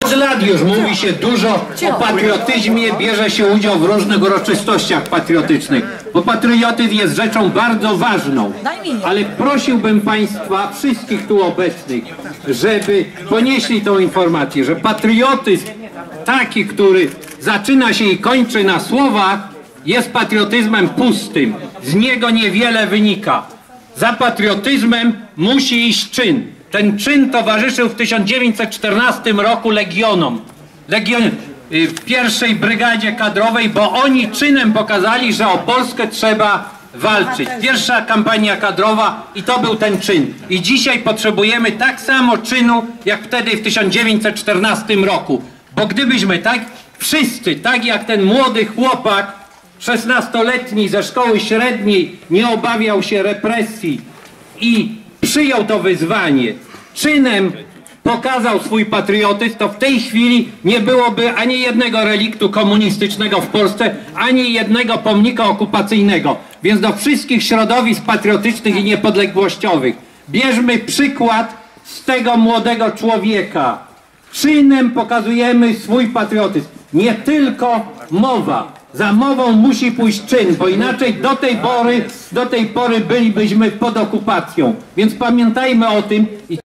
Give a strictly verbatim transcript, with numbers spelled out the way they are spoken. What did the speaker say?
Od lat już mówi się dużo o patriotyzmie, bierze się udział w różnych uroczystościach patriotycznych, bo patriotyzm jest rzeczą bardzo ważną, ale prosiłbym Państwa, wszystkich tu obecnych, żeby ponieśli tą informację, że patriotyzm taki, który zaczyna się i kończy na słowach, jest patriotyzmem pustym, z niego niewiele wynika. Za patriotyzmem musi iść czyn. Ten czyn towarzyszył w tysiąc dziewięćset czternastym roku Legionom, Legion, w pierwszej brygadzie kadrowej, bo oni czynem pokazali, że o Polskę trzeba walczyć. Pierwsza kampania kadrowa i to był ten czyn. I dzisiaj potrzebujemy tak samo czynu, jak wtedy w tysiąc dziewięćset czternastym roku. Bo gdybyśmy tak, wszyscy, tak jak ten młody chłopak, szesnastoletni ze szkoły średniej, nie obawiał się represji i przyjął to wyzwanie, czynem pokazał swój patriotyzm, to w tej chwili nie byłoby ani jednego reliktu komunistycznego w Polsce, ani jednego pomnika okupacyjnego. Więc do wszystkich środowisk patriotycznych i niepodległościowych bierzmy przykład z tego młodego człowieka. Czynem pokazujemy swój patriotyzm. Nie tylko mowa. Za mową musi pójść czyn, bo inaczej do tej pory, do tej pory bylibyśmy pod okupacją. Więc pamiętajmy o tym.